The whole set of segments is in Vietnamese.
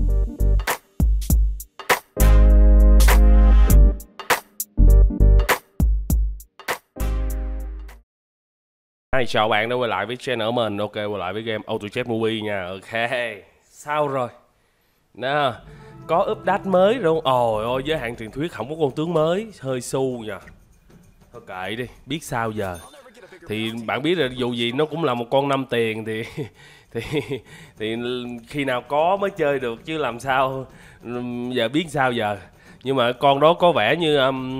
Hi, chào bạn đã quay lại với channel của mình. Ok, quay lại với game AutoChess Movie nha. Ok, sao rồi? Nè, có update mới đúng không? Ôi ôi, giới hạn truyền thuyết không có con tướng mới, hơi xu nha. Thôi kệ đi, biết sao giờ. Thì bạn biết là dù gì nó cũng là một con 5 tiền thì thì thì khi nào có mới chơi được chứ làm sao giờ biết sao giờ. Nhưng mà con đó có vẻ như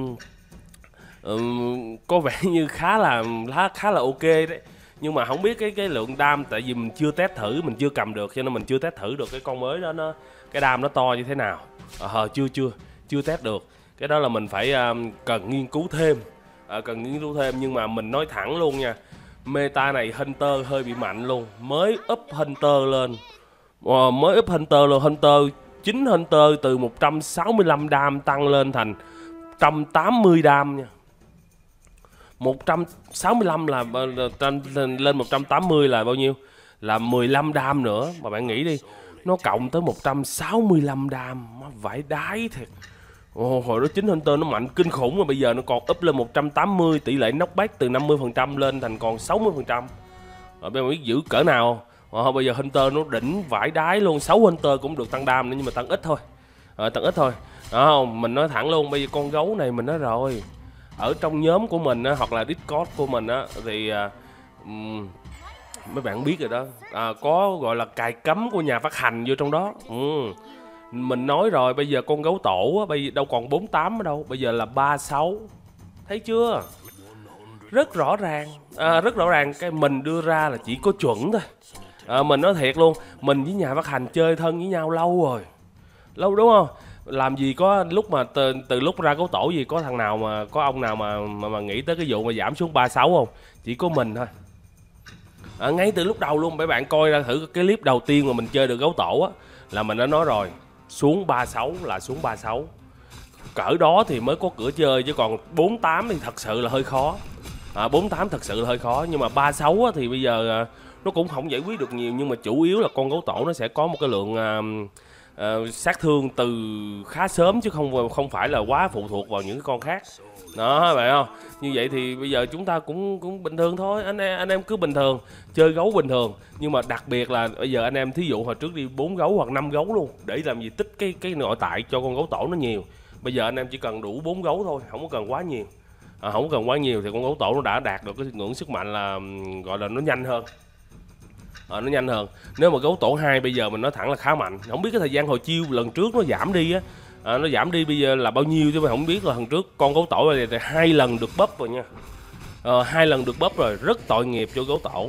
có vẻ như khá là ok đấy, nhưng mà không biết cái lượng đam, tại vì mình chưa test thử, mình chưa cầm được cho nên mình chưa test thử được cái con mới đó, nó cái đam nó to như thế nào. Chưa test được cái đó, là mình phải cần nghiên cứu thêm, nhưng mà mình nói thẳng luôn nha, meta này Hunter hơi bị mạnh luôn, mới up Hunter lên. Mới up Hunter luôn. Hunter từ 165 đam tăng lên thành 180 đam nha. 165 là lên 180 là bao nhiêu? Là 15 đam nữa. Mà bạn nghĩ đi, nó cộng tới 165 đam, vãi đái thiệt. Hồi đó chính Hunter nó mạnh kinh khủng, mà bây giờ nó còn up lên 180, tỷ lệ knockback từ 50% lên thành còn 60%. Rồi bạn biết giữ cỡ nào. Bây giờ Hunter nó đỉnh vãi đái luôn. 6 Hunter cũng được tăng đam nữa, nhưng mà tăng ít thôi. Tăng ít thôi. Đó không? Mình nói thẳng luôn, bây giờ con gấu này mình nói rồi, ở trong nhóm của mình á, hoặc là Discord của mình á, thì mấy bạn biết rồi đó, có gọi là cài cắm của nhà phát hành vô trong đó. Mình nói rồi, bây giờ con gấu tổ á, bây giờ đâu còn 48 ở đâu, bây giờ là 36. Thấy chưa? Rất rõ ràng. Rất rõ ràng. Cái mình đưa ra là chỉ có chuẩn thôi. Mình nói thiệt luôn, mình với nhà phát hành chơi thân với nhau lâu rồi, lâu đúng không? Làm gì có lúc mà từ lúc ra gấu tổ gì có thằng nào mà có ông nào mà nghĩ tới cái vụ mà giảm xuống 36 không? Chỉ có mình thôi. Ngay từ lúc đầu luôn, mấy bạn coi ra thử cái clip đầu tiên mà mình chơi được gấu tổ á, là mình đã nói rồi, xuống 36 là xuống 36. Cỡ đó thì mới có cửa chơi, chứ còn 48 thì thật sự là hơi khó. 48 thật sự là hơi khó, nhưng mà 36 á, thì bây giờ nó cũng không giải quyết được nhiều, nhưng mà chủ yếu là con gấu tổ nó sẽ có một cái lượng sát thương từ khá sớm, chứ không phải là quá phụ thuộc vào những cái con khác. Đó, phải không? Như vậy thì bây giờ chúng ta cũng bình thường thôi, anh em cứ bình thường chơi gấu bình thường. Nhưng mà đặc biệt là bây giờ anh em thí dụ hồi trước đi 4 gấu hoặc 5 gấu luôn, để làm gì tích cái nội tại cho con gấu tổ nó nhiều. Bây giờ anh em chỉ cần đủ 4 gấu thôi, không có cần quá nhiều. Không cần quá nhiều thì con gấu tổ nó đã đạt được cái ngưỡng sức mạnh là gọi là nó nhanh hơn. Nó nhanh hơn. Nếu mà gấu tổ 2 bây giờ mình nói thẳng là khá mạnh. Không biết cái thời gian hồi chiêu lần trước nó giảm đi á, nó giảm đi bây giờ là bao nhiêu chứ mà không biết. Là lần trước con gấu tổ này thì 2 lần được búp rồi nha. 2 lần được búp rồi, rất tội nghiệp cho gấu tổ.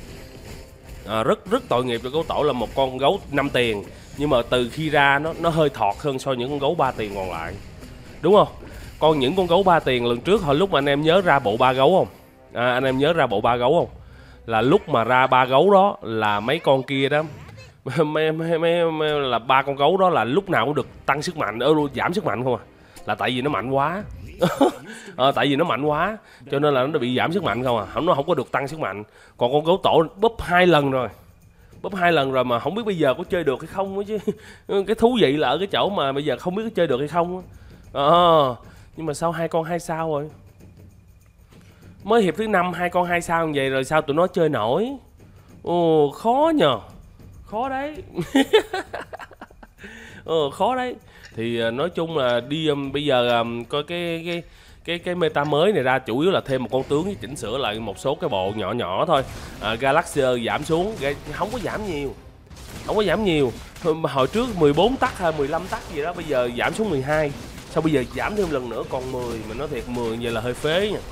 Rất tội nghiệp cho gấu tổ, là một con gấu 5 tiền nhưng mà từ khi ra nó hơi thọt hơn so với những con gấu 3 tiền còn lại, đúng không? Những con gấu 3 tiền lần trước, hồi lúc mà anh em nhớ ra bộ 3 gấu không? Anh em nhớ ra bộ 3 gấu không? Là lúc mà ra 3 gấu đó là mấy con kia đó, là 3 con gấu đó là lúc nào cũng được tăng sức mạnh, giảm sức mạnh không à. Là tại vì nó mạnh quá. Tại vì nó mạnh quá cho nên là nó bị giảm sức mạnh không à, nó không có được tăng sức mạnh. Còn con gấu tổ búp 2 lần rồi, mà không biết bây giờ có chơi được hay không chứ. Cái thú vị là ở cái chỗ mà bây giờ không biết có chơi được hay không. Nhưng mà sao 2 con 2 sao rồi, mới hiệp thứ 5 2 con 2 sao như vậy rồi sao tụi nó chơi nổi? Khó nhờ, khó đấy. Khó đấy. Thì nói chung là đi bây giờ coi cái meta mới này ra, chủ yếu là thêm một con tướng với chỉnh sửa lại một số cái bộ nhỏ nhỏ thôi. Galaxy giảm xuống, không có giảm nhiều. Hồi trước 14 tắc hay 15 tắc gì đó, bây giờ giảm xuống 12. Sao bây giờ giảm thêm lần nữa còn 10? Mình nói thiệt, 10 vậy là hơi phế nha.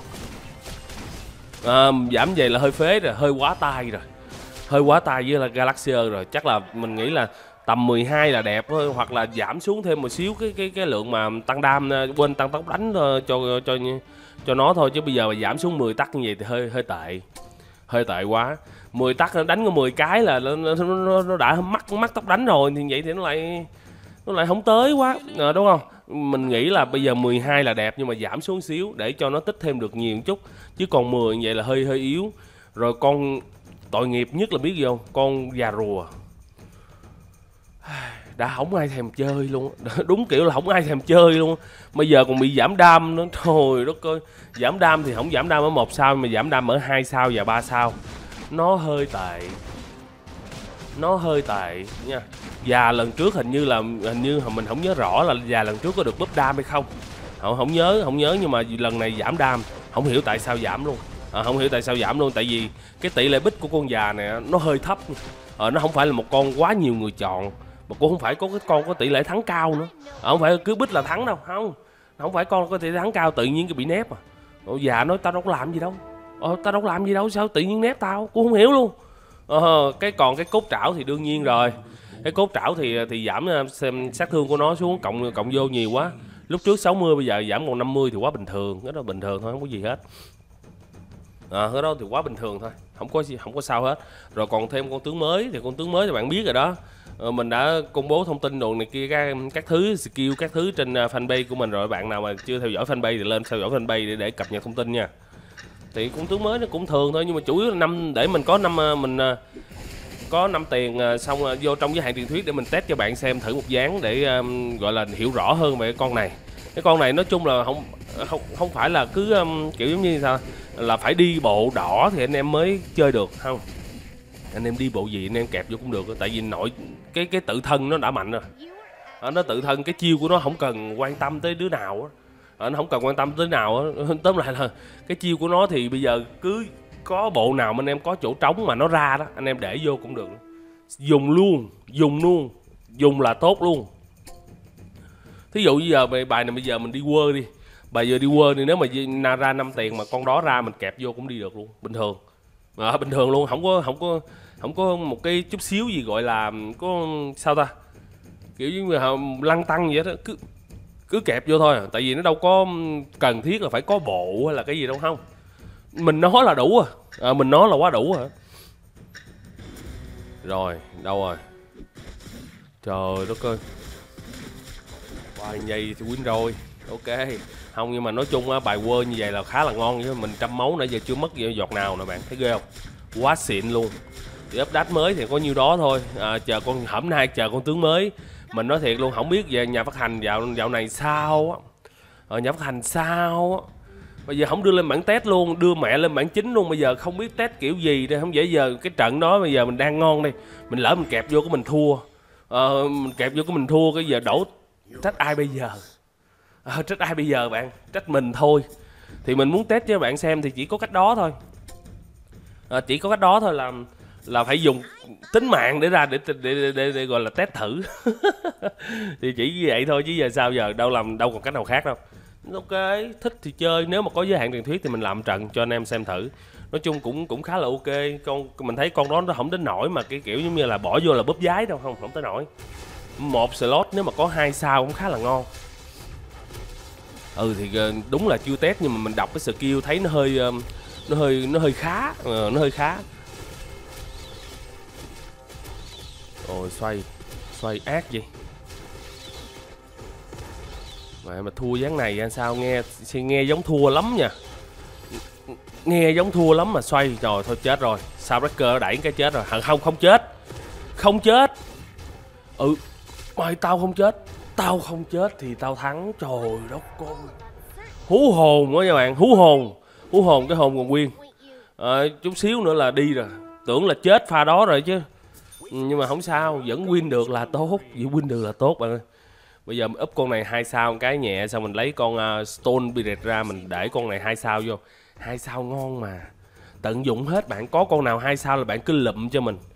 Giảm vậy là hơi phế rồi, hơi quá tay với là Galaxy rồi. Chắc là mình nghĩ là tầm 12 là đẹp thôi, hoặc là giảm xuống thêm một xíu cái lượng mà tăng đam, quên tăng tốc đánh cho nó thôi. Chứ bây giờ mà giảm xuống 10 tắc như vậy thì hơi tệ quá. 10 tắc nó đánh có 10 cái là nó đã mắc tốc đánh rồi, thì vậy thì nó lại không tới quá, đúng không? Mình nghĩ là bây giờ 12 là đẹp, nhưng mà giảm xuống xíu để cho nó tích thêm được nhiều một chút, chứ còn 10 vậy là hơi yếu. Rồi con tội nghiệp nhất là biết gì không? Con già rùa. đã không ai thèm chơi luôn. Đúng kiểu là không ai thèm chơi luôn. Bây giờ còn bị giảm đam nữa. Trời đất ơi. Giảm đam thì không giảm đam ở 1 sao mà giảm đam ở 2 sao và 3 sao. Nó hơi tệ. Nó hơi tệ nha. Và lần trước hình như mình không nhớ rõ là lần trước có được búp đam hay không. Không nhớ nhưng mà lần này giảm đam. Không hiểu tại sao giảm luôn. Không hiểu tại sao giảm luôn, tại vì cái tỷ lệ bích của con già này nó hơi thấp. Nó không phải là một con quá nhiều người chọn, mà cũng không phải có cái con có tỷ lệ thắng cao nữa. Không phải cứ bích là thắng đâu, không phải con có tỷ lệ thắng cao tự nhiên cái bị nép à. Già nói tao đâu có làm gì đâu. Tao đâu có làm gì đâu, sao tự nhiên nép tao, cũng không hiểu luôn. Còn cái cốt trảo thì đương nhiên rồi. Cái cốt trảo thì giảm xem sát thương của nó xuống, cộng vô nhiều quá. Lúc trước 60 bây giờ giảm còn 50 thì quá bình thường, cái đó bình thường thôi, không có gì hết. Cái đó thì quá bình thường thôi, không có sao hết. Rồi còn thêm con tướng mới thì con tướng mới thì bạn biết rồi đó. Mình đã công bố thông tin đồ này kia các thứ skill các thứ trên fanpage của mình rồi. Bạn nào mà chưa theo dõi fanpage thì lên theo dõi fanpage để cập nhật thông tin nha. Thì con tướng mới nó cũng thường thôi, nhưng mà chủ yếu là để mình có 5 tiền xong vô trong giới hạn truyền thuyết để mình test cho bạn xem thử một ván để gọi là hiểu rõ hơn về con này. Cái con này nói chung là không phải là cứ kiểu giống như sao là phải đi bộ đỏ thì anh em mới chơi được, không. Anh em đi bộ gì anh em kẹp vô cũng được, tại vì cái tự thân nó đã mạnh rồi. Nó tự thân cái chiêu của nó không cần quan tâm tới đứa nào á. Nó không cần quan tâm tới nào á. Tóm lại là cái chiêu của nó thì bây giờ cứ có bộ nào mà anh em có chỗ trống mà nó ra đó, anh em để vô cũng được. Dùng là tốt luôn. Thí dụ bây giờ bài này bây giờ mình đi quơ đi. Bài giờ đi quơ thì nếu mà ra 5 tiền mà con đó ra mình kẹp vô cũng đi được luôn, bình thường. Bình thường luôn, không có một cái chút xíu gì gọi là có sao ta, kiểu như là lăn tăng vậy đó, cứ kẹp vô thôi. Tại vì nó đâu có cần thiết là phải có bộ hay là cái gì đâu, không. Mình nói là đủ mình nói là quá đủ rồi. Rồi đâu rồi, trời đất ơi, qua giây thì win rồi. Ok không, nhưng mà nói chung á, bài World như vậy là khá là ngon, chứ mình 100 máu nãy giờ chưa mất giọt nào nè bạn, thấy ghê không, quá xịn luôn. Thì update mới thì có nhiêu đó thôi. Chờ con hổm nay chờ con tướng mới. Mình nói thiệt luôn, không biết về nhà phát hành dạo này sao á. Nhà phát hành sao á, bây giờ không đưa lên bản test luôn, đưa mẹ lên bản chính luôn. Bây giờ không biết test kiểu gì đây, không dễ. Giờ cái trận đó bây giờ mình đang ngon đây, mình lỡ mình kẹp vô của mình thua. Mình kẹp vô của mình thua, cái giờ đổ trách ai bây giờ? Trách ai bây giờ bạn? Trách mình thôi. Thì mình muốn test cho bạn xem thì chỉ có cách đó thôi. Chỉ có cách đó thôi, là phải dùng tính mạng để ra để gọi là test thử. Thì chỉ như vậy thôi, chứ giờ sao giờ, đâu còn cách nào khác đâu. Ok, thích thì chơi, nếu mà có giới hạn truyền thuyết thì mình làm trận cho anh em xem thử. Nói chung cũng khá là ok. Mình thấy con đó nó không đến nổi mà cái kiểu giống như là bỏ vô là bóp giái đâu, không tới nổi. Một slot nếu mà có 2 sao cũng khá là ngon. Thì đúng là chưa test, nhưng mà mình đọc cái skill thấy nó hơi khá, nó hơi khá. Rồi xoay ác gì mà thua ván này sao nghe giống thua lắm nha, nghe giống thua lắm mà xoay. Rồi thôi chết rồi, sao breaker đẩy cái chết rồi. Không chết. Mày tao không chết thì tao thắng. Trời đất con, hú hồn đó nha bạn, hú hồn, cái hồn còn nguyên. Chút xíu nữa là đi rồi, tưởng là chết pha đó rồi chứ, nhưng mà không sao, vẫn win được là tốt, bạn ơi. Bây giờ mình up con này 2 sao một cái nhẹ, xong mình lấy con Stone Pirate ra, mình để con này 2 sao vô. 2 sao ngon mà, tận dụng hết. Bạn có con nào 2 sao là bạn cứ lụm cho mình.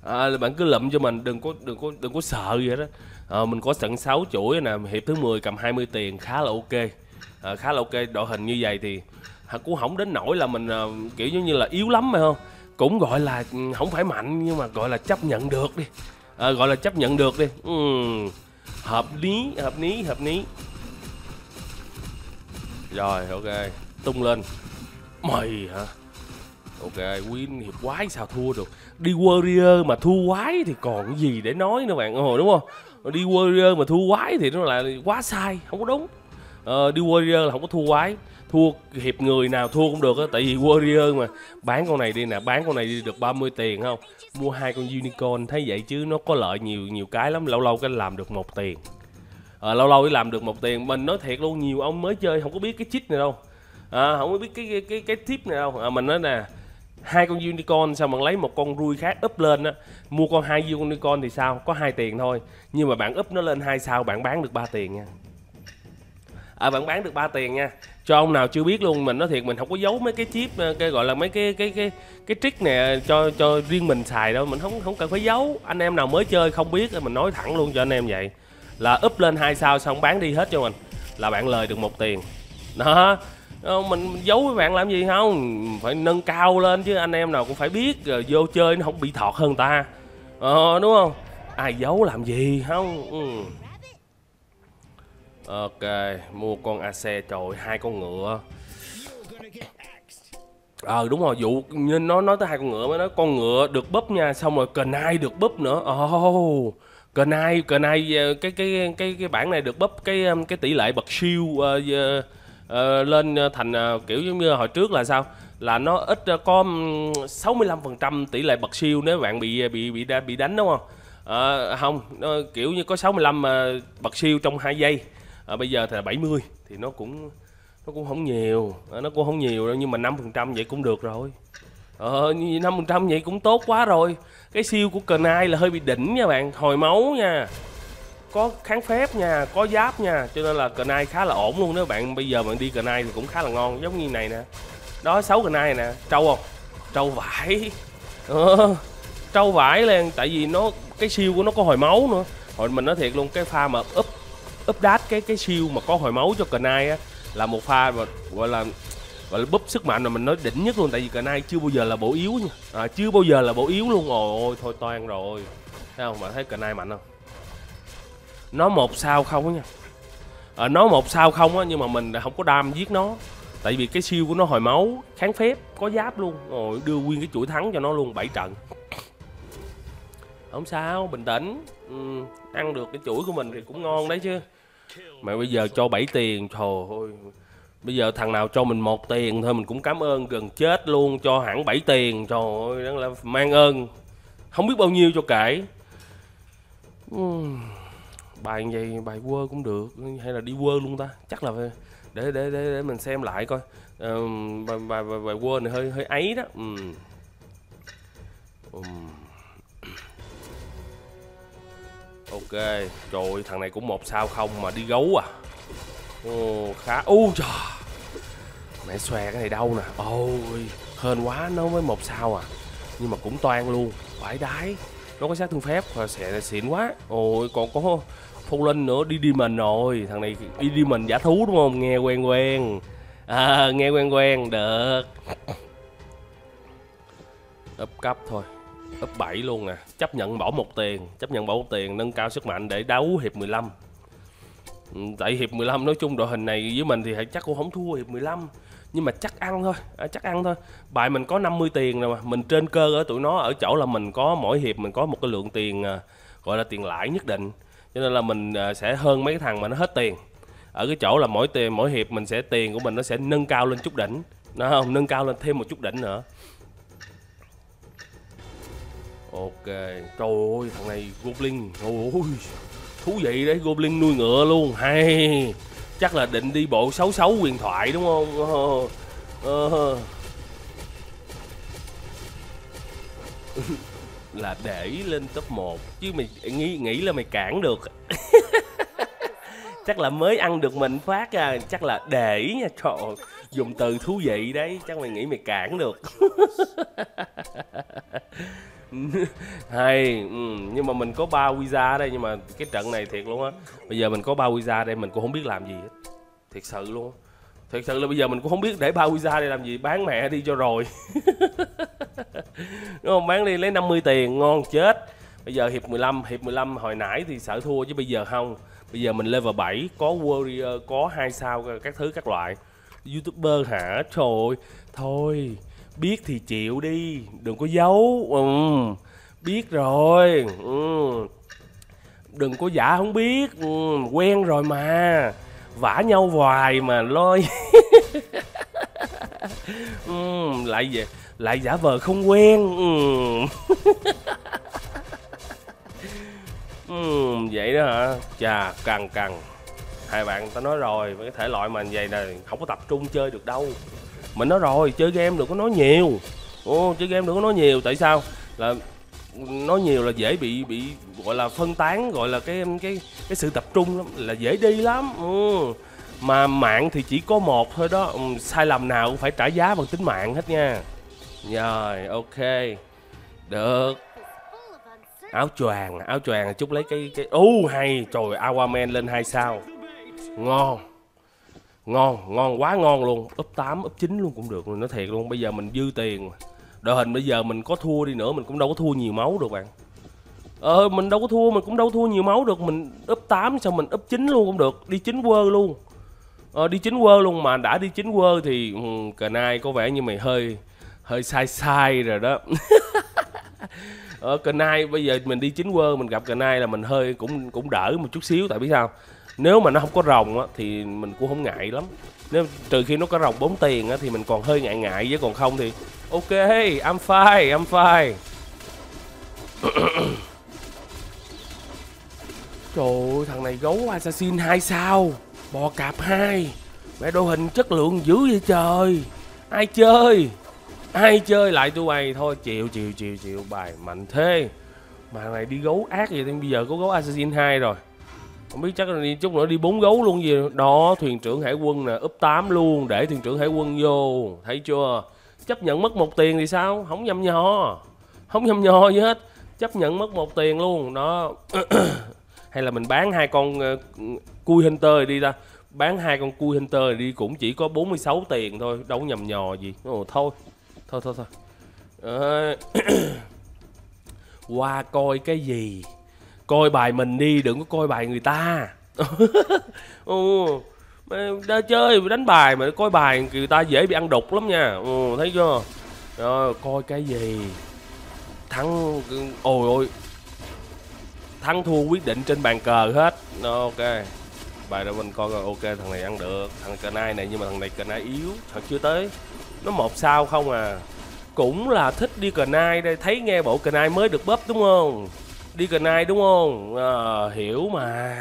Đừng có sợ vậy đó. Mình có tận 6 chuỗi nè, hiệp thứ 10 cầm 20 tiền, khá là ok. Đội hình như vậy thì cũng không đến nỗi là mình kiểu như là yếu lắm, phải không? Cũng gọi là không phải mạnh, nhưng mà gọi là chấp nhận được đi. Hợp lý. Rồi ok, tung lên. Mày hả? Ok, win hiệp quái sao thua được. Đi warrior mà thua quái thì còn gì để nói nữa bạn, đúng không? Đi warrior mà thua quái thì nó là quá sai, không có đúng. Đi warrior là không có thua quái. thua hiệp người nào thua cũng được á, tại vì Warrior mà. Bán con này đi nè, bán con này đi được 30 tiền không? Mua 2 con unicorn thấy vậy chứ nó có lợi nhiều cái lắm, lâu lâu cái làm được 1 tiền. Lâu lâu cái làm được 1 tiền. Mình nói thiệt luôn, nhiều ông mới chơi không có biết cái cheat này đâu. Không có biết cái tip này đâu. Mình nói nè, 2 con unicorn sao bạn lấy một con rui khác up lên á, mua con 2 unicorn thì sao? Có 2 tiền thôi. Nhưng mà bạn up nó lên 2 sao bạn bán được 3 tiền nha. Bạn bán được 3 tiền nha. Cho ông nào chưa biết luôn, mình nói thiệt mình không có giấu mấy cái chip, cái gọi là mấy cái trick nè cho riêng mình xài đâu, mình không cần phải giấu. Anh em nào mới chơi không biết mình nói thẳng luôn cho anh em vậy. Là up lên 2 sao xong bán đi hết cho mình là bạn lời được 1 tiền. Đó. Mình giấu với bạn làm gì không? Phải nâng cao lên chứ, anh em nào cũng phải biết rồi vô chơi nó không bị thọt hơn ta. Đúng không? Ai giấu làm gì không? Ok, mua con AC, trời, 2 con ngựa. Đúng rồi, vụ nó nói tới 2 con ngựa mới nói con ngựa được búp nha, xong rồi Knight được búp nữa. Knight cái bản này được búp cái tỷ lệ bật siêu lên thành kiểu giống như hồi trước là sao? Là nó ít có 65% tỷ lệ bật siêu nếu bạn bị đánh đúng không? Không, nó kiểu như có 65 bật siêu trong 2 giây. Bây giờ thì là 70 thì nó cũng không nhiều, nó cũng không nhiều đâu, nhưng mà 5% vậy cũng được rồi. 5% vậy cũng tốt quá rồi. Cái siêu của Knight là hơi bị đỉnh nha bạn, hồi máu nha, có kháng phép nha, có giáp nha, cho nên là Knight khá là ổn luôn. Nếu bạn bây giờ bạn đi Knight thì cũng khá là ngon, giống như này nè. Đó, 6 Knight nè, trâu không? Trâu vải. Trâu vải lên, tại vì nó cái siêu của nó có hồi máu nữa. Hồi mình nói thiệt luôn, cái pha mà update cái siêu mà có hồi máu cho Knight á là một pha mà gọi là búp sức mạnh mà mình nói đỉnh nhất luôn, tại vì Knight chưa bao giờ là bộ yếu nha. Chưa bao giờ là bộ yếu luôn. Ôi thôi toan rồi. Thấy không? Bạn thấy Knight mạnh không? Nó 1 sao không á nha. Nó 1 sao không á, nhưng mà mình không có đam giết nó. Tại vì cái siêu của nó hồi máu, kháng phép, có giáp luôn. Rồi đưa nguyên cái chuỗi thắng cho nó luôn 7 trận. Không sao, bình tĩnh. Ăn được cái chuỗi của mình thì cũng ngon đấy chứ. Mà bây giờ cho 7 tiền, trời ơi. Bây giờ thằng nào cho mình 1 tiền thôi mình cũng cảm ơn gần chết luôn. Cho hẳn 7 tiền, trời ơi, đó là mang ơn. Không biết bao nhiêu cho kể. Bài vậy, bài quơ cũng được. Hay là đi quơ luôn ta? Chắc là phải để mình xem lại coi. Bài quơ này hơi ấy đó. Ok, trời, thằng này cũng 1 sao không mà đi gấu à. Khá. Trời, mẹ xòe cái này đâu nè. Ôi, hên quá, nó mới 1 sao à. Nhưng mà cũng toan luôn, vãi đái. Nó có sát thương phép và sẽ xịn quá. Ôi, còn có Full Linh nữa, đi Demon rồi. Thằng này đi Demon giả thú đúng không? Nghe quen quen. Nghe quen quen, được. Up cấp thôi. Up 7 luôn nè, chấp nhận bỏ 1 tiền, nâng cao sức mạnh để đấu hiệp 15. Tại hiệp 15 nói chung đội hình này với mình thì chắc cũng không thua hiệp 15, nhưng mà chắc ăn thôi. Bài mình có 50 tiền rồi mà, mình trên cơ ở tụi nó ở chỗ là mình có mỗi hiệp mình có một cái lượng tiền gọi là tiền lãi nhất định, cho nên là mình sẽ hơn mấy cái thằng mà nó hết tiền. Ở cái chỗ là mỗi hiệp mình sẽ tiền của mình nó sẽ nâng cao lên chút đỉnh, nó không nâng cao lên thêm một chút đỉnh nữa. Ok, trời ơi, thằng này Goblin, ôi, thú vị đấy, Goblin nuôi ngựa luôn, hay. Chắc là định đi bộ 66 huyền thoại đúng không? Là để lên top 1, chứ mày nghĩ là mày cản được. Chắc là mới ăn được mình phát chắc là để nha, trời ơi, dùng từ thú vị đấy, chắc mày nghĩ mày cản được. Hay, nhưng mà mình có 3 Wiza đây, nhưng mà cái trận này thiệt luôn á. Bây giờ mình có 3 Wiza đây mình cũng không biết làm gì hết. Thiệt sự luôn. Thiệt sự là bây giờ mình cũng không biết để 3 Wiza đây làm gì, bán mẹ đi cho rồi. Đúng không? Bán đi lấy 50 tiền, ngon chết. Bây giờ hiệp 15 hồi nãy thì sợ thua chứ bây giờ không. Bây giờ mình level 7, có Warrior, có 2 sao các thứ các loại. YouTuber hả? Trời ơi, thôi. Biết thì chịu đi, đừng có giấu. Biết rồi. Đừng có giả không biết. Quen rồi mà. Vả nhau hoài mà lôi. Lại giả vờ không quen. Vậy đó hả? Chà, căng. Hai bạn tao nói rồi, cái thể loại mà vậy này không có tập trung chơi được đâu. Mình nói rồi, chơi game đừng có nói nhiều. Chơi game đừng có nói nhiều. Tại sao? Là nói nhiều là dễ bị gọi là phân tán, gọi là cái sự tập trung lắm, là dễ đi lắm. Mà mạng thì chỉ có một thôi đó. Sai lầm nào cũng phải trả giá bằng tính mạng hết nha. Rồi, ok. Được. Áo choàng chút lấy cái hay. Trời, Aquaman lên 2 sao. Ngon quá ngon luôn. Up 8, up 9 luôn cũng được. Nói thiệt luôn, bây giờ mình dư tiền. Đội hình bây giờ mình có thua đi nữa mình cũng đâu có thua nhiều máu được bạn. Mình đâu có thua, mình cũng đâu có thua nhiều máu được. Mình up 8 xong mình up 9 luôn cũng được. Đi 9 World luôn. Đi 9 World luôn. Mà đã đi 9 World thì Knight có vẻ như mày hơi sai rồi đó. Knight bây giờ mình đi 9 World mình gặp Knight là mình hơi cũng đỡ một chút xíu. Tại biết sao? Nếu mà nó không có rồng á thì mình cũng không ngại lắm. Nếu trừ khi nó có rồng 4 tiền á thì mình còn hơi ngại chứ còn không thì ok, I'm fine. Trời ơi, thằng này gấu assassin 2 sao, bò cạp 2. Mẹ, đội hình chất lượng dữ vậy trời. Ai chơi lại tụi mày thôi. Chịu bài mạnh thế. Mà thằng này đi gấu ác vậy thì bây giờ có gấu assassin 2 rồi. Không biết chắc là đi chút nữa đi 4 gấu luôn gì đó. Thuyền trưởng hải quân nè, up 8 luôn. Để thuyền trưởng hải quân vô. Thấy chưa? Chấp nhận mất 1 tiền thì sao? Không nhầm nhò gì hết. Chấp nhận mất 1 tiền luôn đó. Hay là mình bán 2 con cui hunter đi ta. Bán 2 con cui hunter đi cũng chỉ có 46 tiền thôi. Đâu có nhầm nhò gì. Thôi. Qua coi cái gì? Coi bài mình đi, đừng có coi bài người ta. Đã chơi đánh bài mà coi bài người ta dễ bị ăn đục lắm nha. Thấy chưa? Rồi, coi cái gì? Thắng, ôi thắng thua quyết định trên bàn cờ hết. Ok, bài đó mình coi rồi. Ok, thằng này ăn được. Thằng Knight này, nhưng mà thằng này Knight yếu, thật chưa tới. Nó 1 sao không à. Cũng là thích đi Knight đây. Thấy nghe bộ Knight mới được búp đúng không? Đi Knight đúng không? Hiểu mà.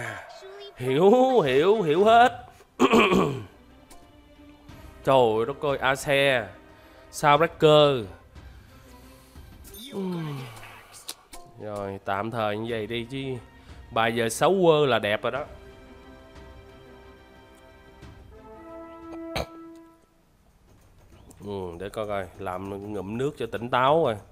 Hiểu hết. Trời đất ơi, Ace, Soundbreaker. Rồi, tạm thời như vậy đi chứ. Bài giờ 6 World là đẹp rồi đó. Để coi coi, làm ngụm nước cho tỉnh táo rồi.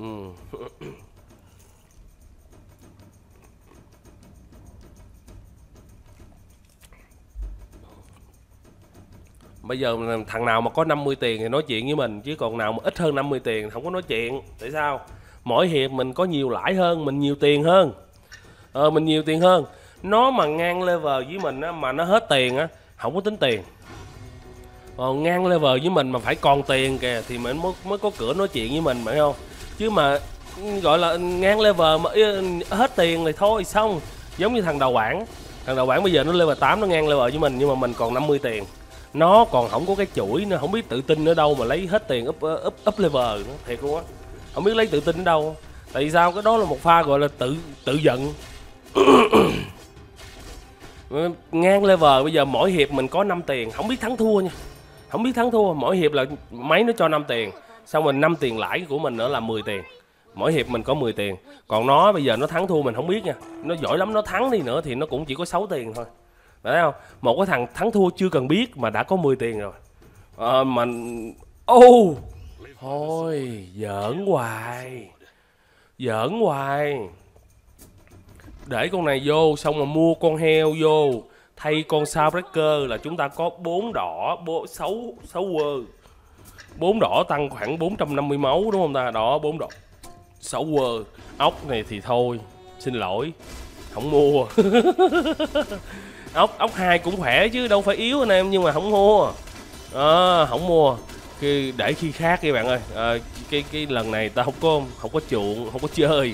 Bây giờ thằng nào mà có 50 tiền thì nói chuyện với mình, chứ còn nào mà ít hơn 50 tiền không có nói chuyện. Tại sao? Mỗi hiệp mình có nhiều lãi hơn, mình nhiều tiền hơn. Mình nhiều tiền hơn. Nó mà ngang level với mình á, mà nó hết tiền á, không có tính tiền. Ngang level với mình mà phải còn tiền kìa thì mình mới có cửa nói chuyện với mình, phải không? Chứ mà gọi là ngang level mà hết tiền thì thôi xong. Giống như thằng đầu bảng. Thằng đầu bảng bây giờ nó level 8, nó ngang level với mình, nhưng mà mình còn 50 tiền. Nó còn không có cái chuỗi nữa, không biết tự tin ở đâu mà lấy hết tiền up level nữa, thiệt luôn á. Không biết lấy tự tin ở đâu. Tại vì sao? Cái đó là một pha gọi là tự giận. Ngang level bây giờ mỗi hiệp mình có 5 tiền, không biết thắng thua nha. Không biết thắng thua, mỗi hiệp là máy nó cho 5 tiền. Xong mình 5 tiền lãi của mình nữa là 10 tiền. Mỗi hiệp mình có 10 tiền. Còn nó bây giờ nó thắng thua mình không biết nha. Nó giỏi lắm, nó thắng đi nữa thì nó cũng chỉ có 6 tiền thôi. Thấy không? Một cái thằng thắng thua chưa cần biết mà đã có 10 tiền rồi. Mà thôi, giỡn hoài. Để con này vô xong mà mua con heo vô, thay con Soundbreaker là chúng ta có 4 đỏ, 6 World. 4 đỏ tăng khoảng 450 máu đúng không ta? Đó, 4 đỏ 6 World. Ốc này thì thôi, xin lỗi, không mua. Ốc 2 cũng khỏe chứ đâu phải yếu anh em, nhưng mà không mua. Không mua. Để khi khác các bạn ơi. Cái lần này ta không có chuộng, không có chơi.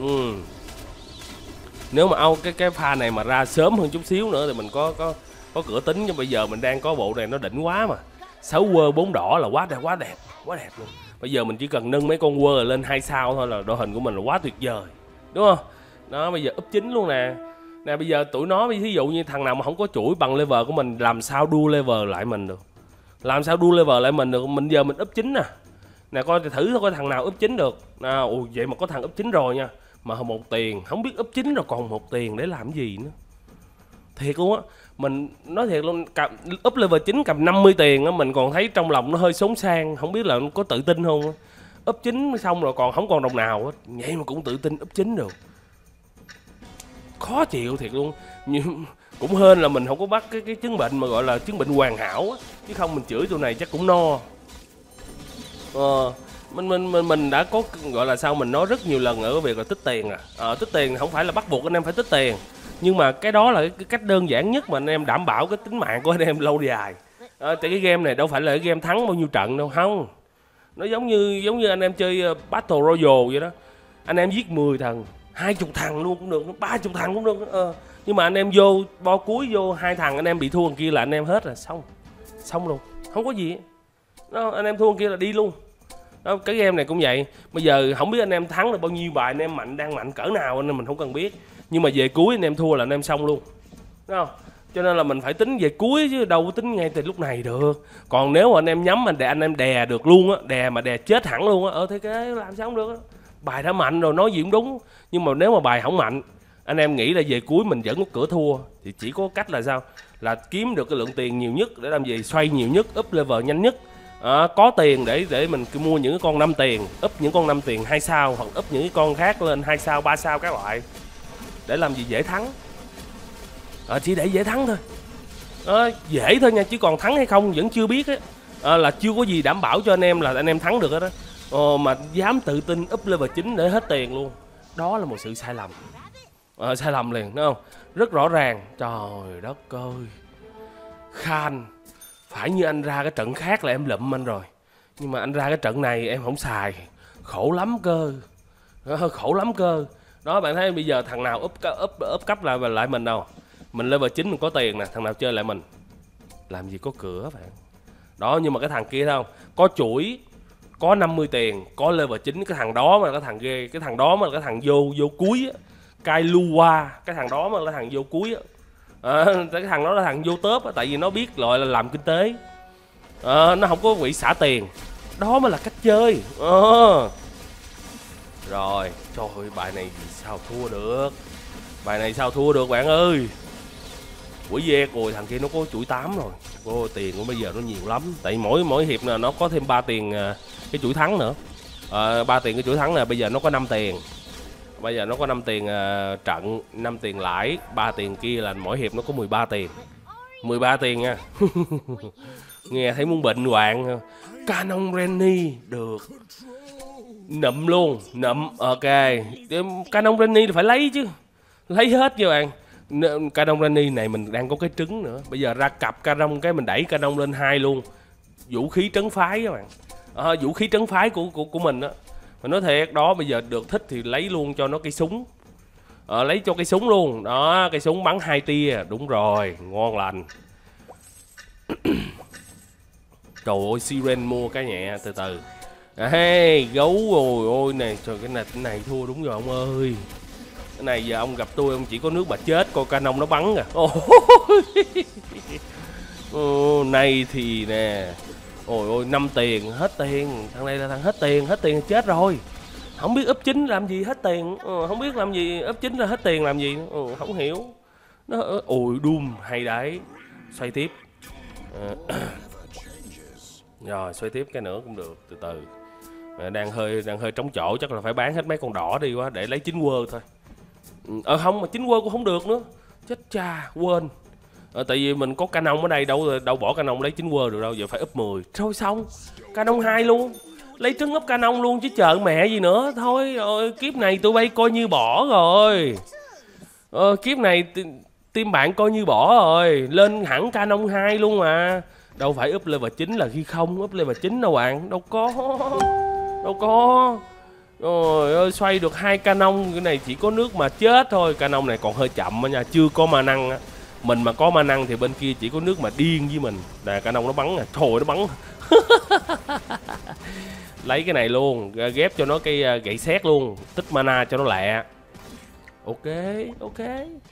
Nếu mà cái pha này mà ra sớm hơn chút xíu nữa thì mình có cửa tính, nhưng bây giờ mình đang có bộ này nó đỉnh quá mà. 6 quơ 4 đỏ là quá đẹp luôn. Bây giờ mình chỉ cần nâng mấy con quơ lên 2 sao thôi là đội hình của mình là quá tuyệt vời, đúng không? Đó, bây giờ úp 9 luôn nè. Nè bây giờ tụi nó ví dụ như thằng nào mà không có chuỗi bằng level của mình, làm sao đua level lại mình được? Làm sao đua level lại mình được? Mình giờ mình úp 9 nè. Nè coi thử coi thằng nào úp 9 được. Nào, vậy mà có thằng úp 9 rồi nha. Mà 1 tiền, không biết úp 9 rồi còn 1 tiền để làm gì nữa. Thiệt luôn á, mình nói thiệt luôn, úp level 9 cầm 50 tiền á, mình còn thấy trong lòng nó hơi xốn sang, không biết là có tự tin không. Úp 9 xong rồi còn không còn đồng nào hết, vậy mà cũng tự tin úp 9 được. Khó chịu thiệt luôn. Nhưng cũng hên là mình không có bắt cái chứng bệnh mà gọi là chứng bệnh hoàn hảo á, chứ không mình chửi tụi này chắc cũng no. Mình đã có gọi là sao, mình nói rất nhiều lần ở cái việc là tích tiền tích tiền không phải là bắt buộc anh em phải tích tiền, nhưng mà cái đó là cái cách đơn giản nhất mà anh em đảm bảo cái tính mạng của anh em lâu dài. Tại cái game này đâu phải là cái game thắng bao nhiêu trận đâu, không. Nó giống như anh em chơi Battle Royale vậy đó. Anh em giết 10 thằng, 20 thằng luôn cũng được, 30 thằng cũng được. Nhưng mà anh em vô bo cuối vô 2 thằng anh em bị thua, kia là anh em hết rồi, xong luôn, không có gì đó, anh em thua kia là đi luôn đó. Cái game này cũng vậy. Bây giờ không biết anh em thắng được bao nhiêu bài, anh em đang mạnh cỡ nào nên mình không cần biết, nhưng mà về cuối anh em thua là anh em xong luôn, đúng không? Cho nên là mình phải tính về cuối chứ đâu có tính ngay từ lúc này được. Còn nếu mà anh em nhắm anh em đè được luôn á, đè chết hẳn luôn á, thế cái làm sao không được á. Bài đã mạnh rồi nói gì cũng đúng, nhưng mà nếu mà bài không mạnh, anh em nghĩ là về cuối mình vẫn có cửa thua, thì chỉ có cách là sao, là kiếm được cái lượng tiền nhiều nhất để làm gì, xoay nhiều nhất, up level nhanh nhất. Có tiền để mình mua những cái con 5 tiền, up những con 5 tiền 2 sao, hoặc up những cái con khác lên 2 sao 3 sao các loại, để làm gì dễ thắng. Chỉ để dễ thắng thôi, dễ thôi nha, chứ còn thắng hay không vẫn chưa biết á. Là chưa có gì đảm bảo cho anh em là anh em thắng được hết á. Mà dám tự tin up level 9 để hết tiền luôn, đó là một sự sai lầm. Sai lầm liền, đúng không? Rất rõ ràng. Trời đất ơi, Khan, phải như anh ra cái trận khác là em lụm anh rồi, nhưng mà anh ra cái trận này em không xài, khổ lắm cơ. Khổ lắm cơ. Đó, bạn thấy bây giờ thằng nào up cấp lại mình đâu. Mình level 9 mình có tiền nè, thằng nào chơi lại mình làm gì có cửa bạn. Đó, nhưng mà cái thằng kia thấy không, có chuỗi, có 50 tiền, có level 9, cái thằng đó mà là cái thằng ghê, cái thằng đó mà là cái thằng vô cuối á, Kailua, cái thằng đó mà là thằng vô cuối á. Cái thằng đó là thằng vô tớp á, tại vì nó biết gọi là làm kinh tế. Nó không có bị xả tiền, đó mới là cách chơi. Rồi, trời ơi, bài này sao thua được, bài này sao thua được bạn ơi. Quỷ ve rồi, thằng kia nó có chuỗi 8 rồi. Tiền của bây giờ nó nhiều lắm, tại mỗi hiệp là nó có thêm 3 tiền cái chuỗi thắng nữa. 3 tiền cái chuỗi thắng này bây giờ nó có 5 tiền. Bây giờ nó có 5 tiền trận, 5 tiền lãi, 3 tiền kia là mỗi hiệp nó có 13 tiền. 13 tiền nha. Nghe thấy muốn bệnh hoạn. Canon Renny được. Nụm luôn, nụm. Ok. Canon Renny thì phải lấy chứ. Lấy hết nha bạn. Canon Renny này mình đang có cái trứng nữa. Bây giờ ra cặp Canon cái mình đẩy Canon lên 2 luôn. Vũ khí trấn phái các bạn. Vũ khí trấn phái của mình á. Mình nói thiệt đó, bây giờ được thích thì lấy luôn cho nó cây súng. Lấy cho cây súng luôn. Đó, cây súng bắn 2 tia. Đúng rồi, ngon lành. Trời ơi, Siren mua cái nhẹ từ từ. Hey, gấu rồi ôi nè, trời cái này thua đúng rồi ông ơi. Cái này giờ ông gặp tôi ông chỉ có nước mà chết, coi Canon nó bắn kìa. Này thì nè. Ôi ôi, 5 tiền, hết tiền. Thằng này là thằng hết tiền chết rồi. Không biết úp 9 làm gì hết tiền. Không biết làm gì, úp 9 là hết tiền làm gì. Không hiểu. Ôi, Doom, hay đấy. Xoay tiếp. Rồi, xoay tiếp cái nữa cũng được, từ từ. Đang hơi trống chỗ, chắc là phải bán hết mấy con đỏ đi quá để lấy 9 quơ thôi. Không, mà 9 quơ cũng không được nữa. Chết cha, quên. Tại vì mình có Canon ở đây, đâu bỏ Canon lấy 9 quơ được đâu, giờ phải úp 10. Thôi xong, Canon 2 luôn. Lấy trứng úp Canon luôn chứ chờ mẹ gì nữa. Thôi, kiếp này tụi bay coi như bỏ rồi. Kiếp này team bạn coi như bỏ rồi. Lên hẳn Canon 2 luôn mà. Đâu phải up level 9 là khi không up level 9 đâu bạn. Đâu có. Rồi ơi, xoay được 2 Canon. Cái này chỉ có nước mà chết thôi. Canon này còn hơi chậm nha, chưa có ma năng á. Mình mà có ma năng thì bên kia chỉ có nước mà điên với mình. Nè Canon nó bắn nè, trời nó bắn. Lấy cái này luôn, ghép cho nó cái gậy sét luôn, tích mana cho nó lẹ. Ok, ok.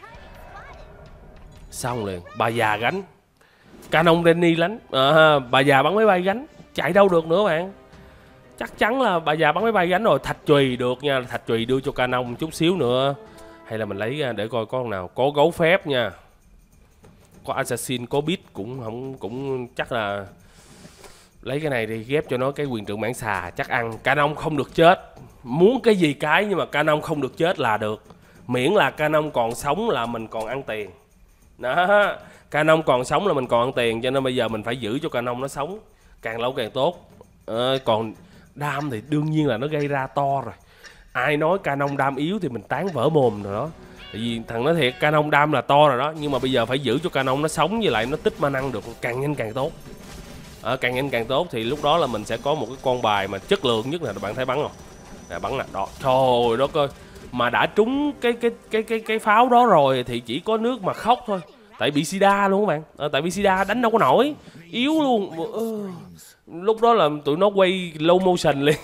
Xong liền, bà già gánh. Canon Renny lánh, bà già bắn máy bay gánh. Chạy đâu được nữa bạn. Chắc chắn là bà già bắn máy bay gánh rồi. Thạch chùy được nha, thạch chùy đưa cho Canon chút xíu nữa. Hay là mình lấy ra để coi có con nào. Có gấu phép nha. Có assassin, có bit cũng chắc là lấy cái này đi, ghép cho nó cái quyền trượng mãn xà chắc ăn. Canon không được chết. Muốn cái gì cái nhưng mà Canon không được chết là được. Miễn là Canon còn sống là mình còn ăn tiền. Đó, Canon còn sống là mình còn ăn tiền, cho nên bây giờ mình phải giữ cho Canon nó sống càng lâu càng tốt. Còn đam thì đương nhiên là nó gây ra to rồi. Ai nói Canon đam yếu thì mình tán vỡ mồm rồi đó. Tại vì thằng nói thiệt, Canon đam là to rồi đó, nhưng mà bây giờ phải giữ cho Canon nó sống với lại nó tích ma năng được càng nhanh càng tốt. Càng nhanh càng tốt thì lúc đó là mình sẽ có một cái con bài mà chất lượng nhất. Là bạn thấy bắn không? Nè bắn nè, đó. Trời đất ơi. Mà đã trúng cái pháo đó rồi thì chỉ có nước mà khóc thôi. Tại bị sida luôn các bạn. Tại bị sida đánh đâu có nổi, yếu luôn. Lúc đó là tụi nó quay low motion liền.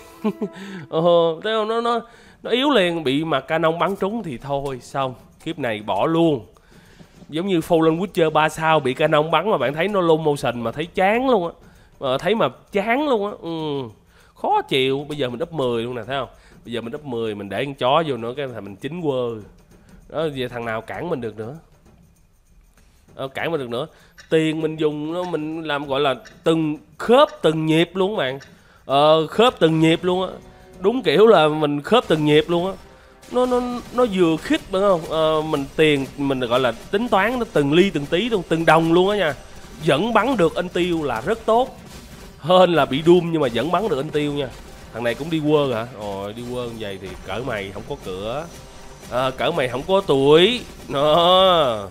Nó yếu liền. Bị mà Canon bắn trúng thì thôi xong, kiếp này bỏ luôn. Giống như Fallen Witcher 3 sao bị Canon bắn mà bạn thấy nó low motion mà thấy chán luôn á. Thấy mà chán luôn á. Khó chịu. Bây giờ mình up 10 luôn nè, thấy không? Bây giờ mình up 10, mình để con chó vô nữa cái mình chín quơ. Đó, giờ thằng nào cản mình được nữa. Cản mình được nữa. Tiền mình dùng nó, mình làm gọi là từng khớp từng nhịp luôn các bạn. Khớp từng nhịp luôn á. Đúng kiểu là mình khớp từng nhịp luôn á. Nó vừa khít phải không? Mình tiền mình gọi là tính toán nó từng ly từng tí luôn, từng đồng luôn á nha. Vẫn bắn được anh tiêu là rất tốt. Hơn là bị Doom nhưng mà vẫn bắn được anh tiêu nha. Thằng này cũng đi quơ hả? Rồi đi quơ như vậy thì cỡ mày không có cửa. Cỡ mày không có tuổi. Nó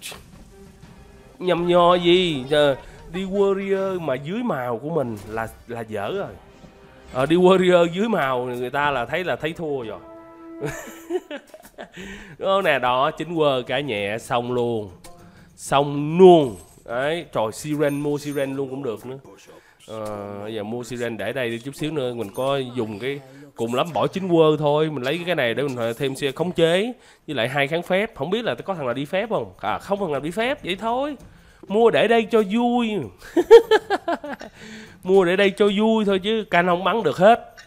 nhầm nho gì. Đi warrior mà dưới màu của mình là dở rồi. Đi warrior dưới màu người ta là thấy thua rồi. Đó nè, đó chính quơ cả nhẹ xong luôn. Xong luôn. Đấy, trời siren, mua siren luôn cũng được nữa. Bây giờ mua siren để đây đi chút xíu nữa mình có dùng cái cùng lắm bỏ chính quơ thôi. Mình lấy cái này để mình thêm xe khống chế với lại 2 kháng phép. Không biết là có thằng nào đi phép không? Không thằng nào đi phép vậy thôi. Mua để đây cho vui. Mua để đây cho vui thôi chứ Canon bắn được hết.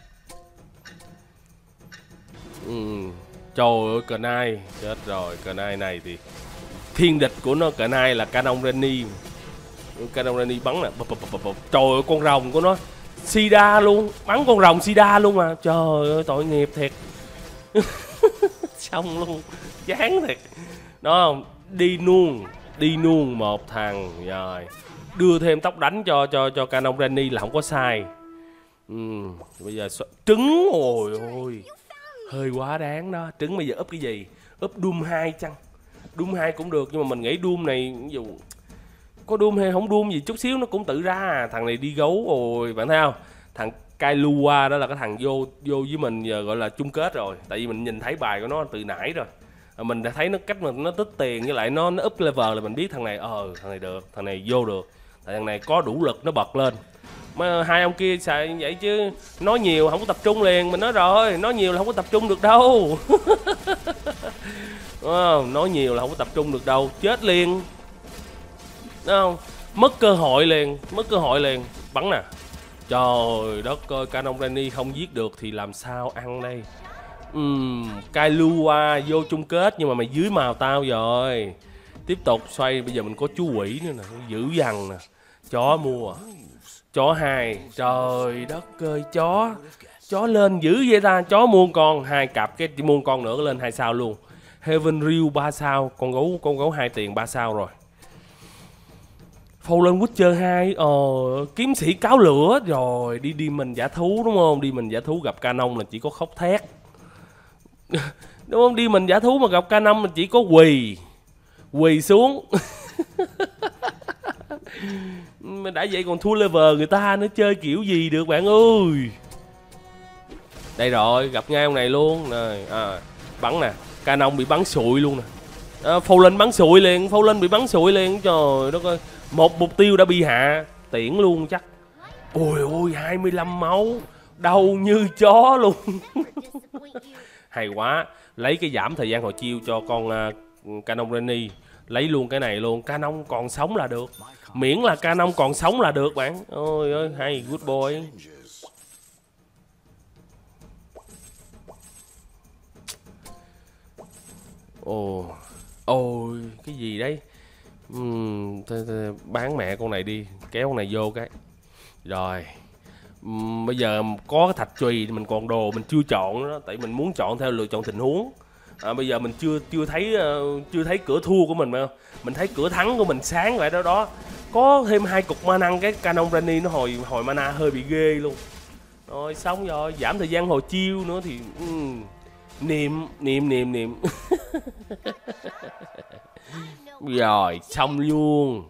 Trời ơi Knight chết rồi. Knight này thì thiên địch của nó Knight là Canon Renny. Canon Renny bắn nè. Trời ơi con rồng của nó sida luôn. Bắn con rồng sida luôn mà. Trời ơi tội nghiệp thiệt. Xong luôn. Chán thiệt. Đó không? Đi nuông một thằng rồi. Đưa thêm tóc đánh cho Canon Renny là không có sai. Bây giờ trứng. Ôi ôi. Hơi quá đáng đó. Trứng bây giờ úp cái gì? Úp Doom 2 chăng? Doom 2 cũng được. Nhưng mà mình nghĩ Doom này ví dụ có Doom hay không Doom gì chút xíu nó cũng tự ra. Thằng này đi gấu rồi. Bạn thấy không? Thằng Kailua đó là cái thằng vô với mình giờ gọi là chung kết rồi. Tại vì mình nhìn thấy bài của nó từ nãy rồi. Mình đã thấy nó cách mà nó tích tiền với lại nó up level là mình biết thằng này thằng này được, thằng này vô được. Tại thằng này có đủ lực nó bật lên. Mà hai ông kia xài như vậy chứ nói nhiều không có tập trung liền. Mình nói rồi, nói nhiều là không có tập trung được đâu. Nói nhiều là không có tập trung được đâu, chết liền. Đúng không? Mất cơ hội liền, bắn nè. Trời đất ơi, Canon Renny không giết được thì làm sao ăn đây. Kailua vô chung kết nhưng mà mày dưới màu tao rồi. Tiếp tục xoay, bây giờ mình có chú quỷ nữa nè, dữ dằn nè. Chó mua, chó 2, trời đất ơi, chó lên dữ vậy ta. Chó mua con 2 cặp, cái mua con nữa lên 2 sao luôn. Heaven Real 3 sao, con gấu 2 tiền 3 sao rồi. Fallen Witcher 2, kiếm sĩ cáo lửa rồi. Đi mình giả thú đúng không? Đi mình giả thú gặp Canon là chỉ có khóc thét. Đúng không? Đi mình giả thú mà gặp Canon là chỉ có quỳ xuống. Mà đã vậy còn thua level người ta nữa, chơi kiểu gì được bạn ơi. Đây rồi, gặp ngay ông này luôn. Này, bắn nè. Canon bị bắn sụi luôn nè. Phâu lên bắn sụi liền, Phâu lên bị bắn sụi liền. Trời đất ơi, một mục tiêu đã bị hạ, tiễn luôn chắc. Ôi ôi, 25 máu, đau như chó luôn. Hay quá, lấy cái giảm thời gian hồi chiêu cho con Canon Rennie. Lấy luôn cái này luôn, Canon còn sống là được. Miễn là Canon còn sống là được bạn. Ôi ơi, hay, good boy. Ồ, ôi, cái gì đấy? Bán mẹ con này đi, kéo con này vô cái. Rồi, bây giờ có cái thạch chùy mình còn đồ mình chưa chọn đó, tại mình muốn chọn theo lựa chọn tình huống. Bây giờ mình chưa thấy cửa thua của mình mà, mình thấy cửa thắng của mình sáng vậy đó đó. Có thêm 2 cục mana năng, cái Canon Rennie nó hồi mana hơi bị ghê luôn. Rồi xong rồi, giảm thời gian hồi chiêu nữa thì niệm. Rồi xong luôn.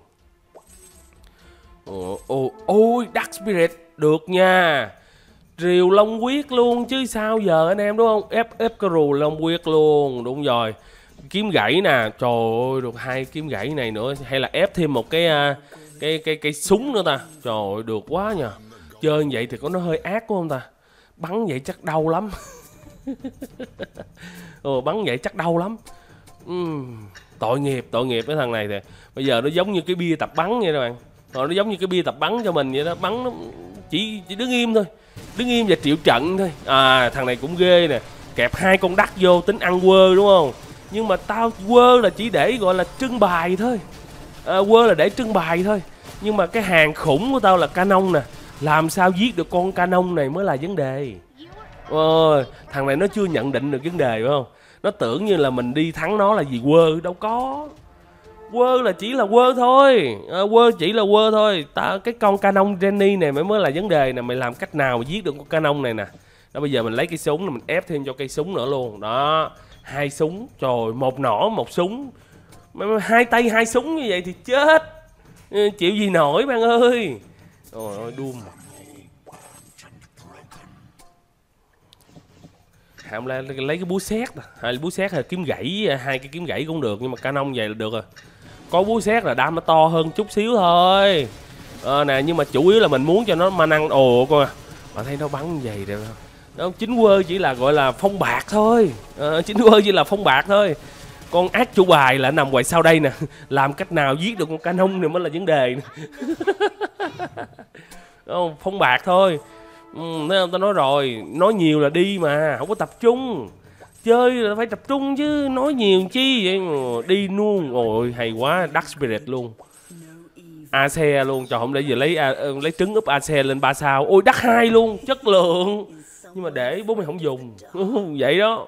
Ôi Dark Spirit được nha. Rìu Long Quyết luôn chứ sao giờ anh em, đúng không? Ép cái rìu Long Quyết luôn, đúng rồi. Kiếm gãy nè, trời ơi được 2 kiếm gãy này nữa, hay là ép thêm một cái súng nữa ta. Trời ơi được quá nha. Chơi như vậy thì có nó hơi ác quá không ta? Bắn vậy chắc đau lắm. Bắn vậy chắc đau lắm. Tội nghiệp cái thằng này thì bây giờ nó giống như cái bia tập bắn vậy đó bạn. Rồi nó giống như cái bia tập bắn cho mình vậy đó, bắn nó chỉ đứng im thôi, đứng im và triệu trận thôi. Thằng này cũng ghê nè, kẹp 2 con đắc vô tính ăn quơ đúng không? Nhưng mà tao quơ là chỉ để gọi là trưng bày thôi, quơ là để trưng bày thôi. Nhưng mà cái hàng khủng của tao là Canon nè, làm sao giết được con Canon này mới là vấn đề. Thằng này nó chưa nhận định được vấn đề phải không? Nó tưởng như là mình đi thắng nó là gì quơ, đâu có. Quơ là chỉ là quơ thôi, quơ chỉ là quơ thôi. Cái con Canon Rennie này mới là vấn đề nè. Mày làm cách nào mà giết được con Canon này nè. Đó, bây giờ mình lấy cái súng này, mình ép thêm cho cây súng nữa luôn. Đó, 2 súng, trời, 1 nỏ 1 súng. 2 tay 2 súng như vậy thì chết. Chịu gì nổi bạn ơi. Trời ơi, Doom. Không lấy cái búa sét, hay búa sét hay kiếm gãy, 2 cái kiếm gãy cũng được, nhưng mà Canon vậy là được rồi. Có búa sét là đam nó to hơn chút xíu thôi. Nè, nhưng mà chủ yếu là mình muốn cho nó mana năng. Coi bạn thấy nó bắn như vậy được không? Nó chính quơ chỉ là gọi là phong bạc thôi. Chính quơ chỉ là phong bạc thôi. Con ác chủ bài là nằm ngoài sau đây nè. Làm cách nào giết được con Canon này mới là vấn đề. Phong bạc thôi. Thấy không, tao nói rồi, nói nhiều là đi mà, không có tập trung. Chơi là phải tập trung chứ, nói nhiều chi vậy. Đi luôn, ôi hay quá, Dark Spirit luôn. Ace luôn, trời không để giờ lấy trứng úp Ace lên 3 sao. Ôi đắt 2 luôn, chất lượng. Nhưng mà để bố mày không dùng. Vậy đó.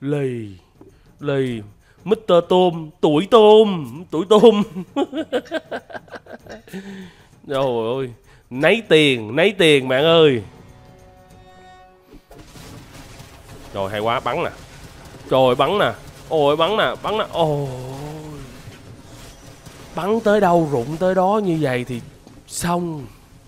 Lì Mr. Tôm, tuổi tôm. Trời ơi, nấy tiền bạn ơi. Rồi hay quá, bắn nè. Trời bắn nè. Ôi bắn nè. Ôi. Bắn tới đâu rụng tới đó, như vậy thì xong.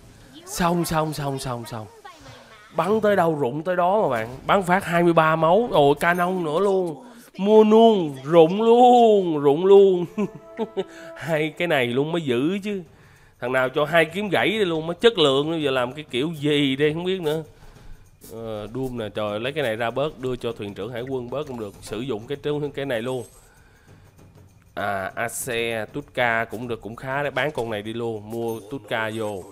Bắn tới đâu rụng tới đó mà bạn. Bắn phát 23 máu. Ôi Canon nữa luôn. Mua luôn, rụng luôn. Hai cái này luôn mới giữ chứ. Thằng nào cho 2 kiếm gãy đi luôn mới chất lượng. Giờ làm cái kiểu gì đây không biết nữa. Doom nè, trời, lấy cái này ra bớt, đưa cho thuyền trưởng hải quân bớt cũng được. Sử dụng cái này luôn. Ace, Tutka cũng được, cũng khá đấy. Bán con này đi luôn, mua Tutka vô.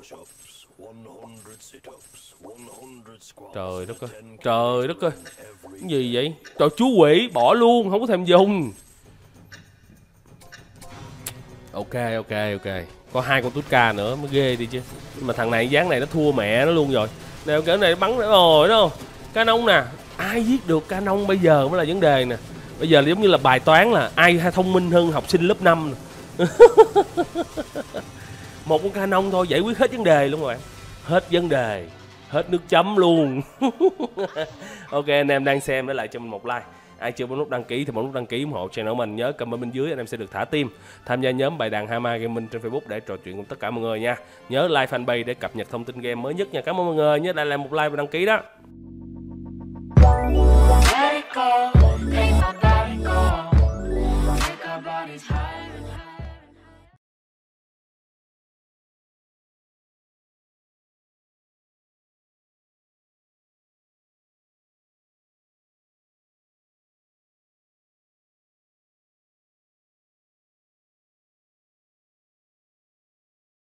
Trời đất ơi, cái gì vậy? Trời, chú quỷ bỏ luôn, không có thèm dùng. Ok. Có 2 con Tutka nữa mới ghê đi chứ. Nhưng mà thằng này dáng này nó thua mẹ nó luôn rồi. Nè, cái này bắn rồi đó. Canon nè, ai giết được Canon bây giờ mới là vấn đề nè. Bây giờ là giống như là bài toán là ai thông minh hơn học sinh lớp 5. Một con Canon thôi giải quyết hết vấn đề luôn rồi bạn. Hết vấn đề, hết nước chấm luôn. Ok, anh em đang xem để lại cho mình một like. Ai chưa bấm nút đăng ký thì bấm nút đăng ký ủng hộ channel của mình. Nhớ comment bên dưới anh em sẽ được thả tim. Tham gia nhóm bài đàn Hama Gaming trên Facebook để trò chuyện cùng tất cả mọi người nha. Nhớ like fanpage để cập nhật thông tin game mới nhất nha. Cảm ơn mọi người. Nhớ lại một like và đăng ký đó. Let it go, make my body go. always higher and higher.